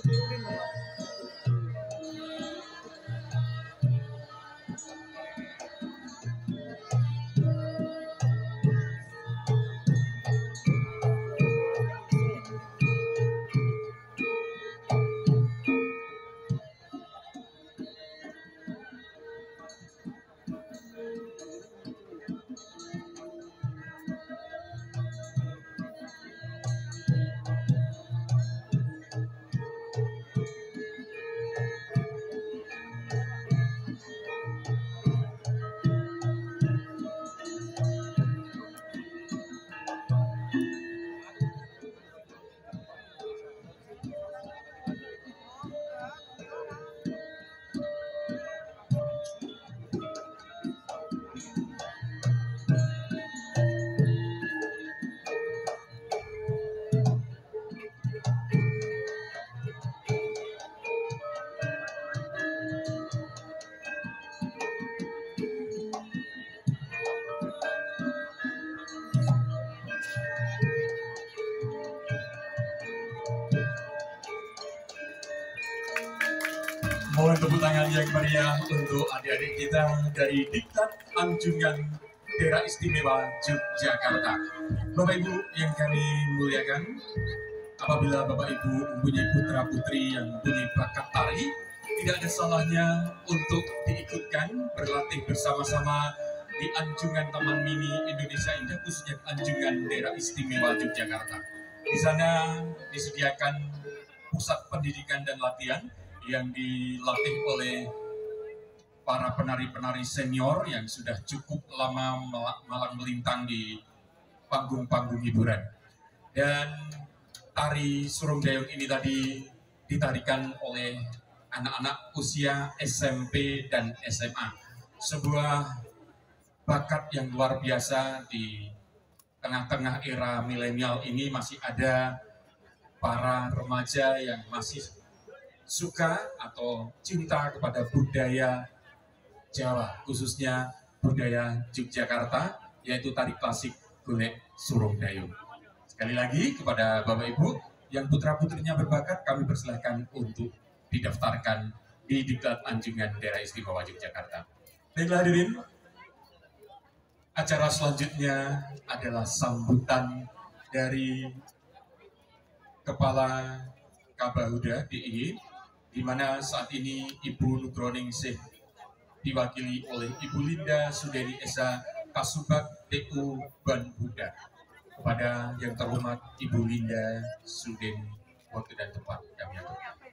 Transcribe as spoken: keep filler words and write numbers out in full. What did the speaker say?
Mohon tepuk tangan yang meriah untuk adik-adik kita dari Diktat Anjungan Daerah Istimewa Yogyakarta. Bapak Ibu yang kami muliakan, apabila Bapak Ibu mempunyai putra-putri yang mempunyai bakat tari, tidak ada salahnya untuk diikutkan berlatih bersama-sama di Anjungan Taman Mini Indonesia Indah, khususnya Anjungan Daerah Istimewa Yogyakarta. Di sana disediakan pusat pendidikan dan latihan yang dilatih oleh para penari-penari senior yang sudah cukup lama malang melintang di panggung-panggung hiburan. Dan tari Sulung Dayung ini tadi ditarikan oleh anak-anak usia S M P dan S M A. Sebuah bakat yang luar biasa. Di tengah-tengah era milenial ini masih ada para remaja yang masih suka atau cinta kepada budaya Jawa, khususnya budaya Yogyakarta, yaitu tari klasik Golek Sulung Dayung. Sekali lagi kepada Bapak Ibu yang putra-putrinya berbakat, kami persilahkan untuk didaftarkan di Diklat Anjungan Daerah Istimewa Yogyakarta. Baiklah hadirin, acara selanjutnya adalah sambutan dari Kepala Kabahuda D I Y, di mana saat ini Ibu Nugroningsih diwakili oleh Ibu Linda Sudeni Esa Kasubag T U Ban Buddha. Kepada yang terhormat Ibu Linda Sudeni, waktu dan tempat kami aturkan.